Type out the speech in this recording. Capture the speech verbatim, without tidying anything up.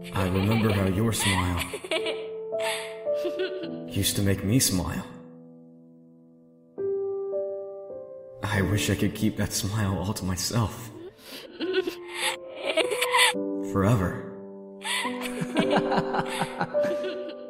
I remember how your smile used to make me smile. I wish I could keep that smile all to myself. Forever.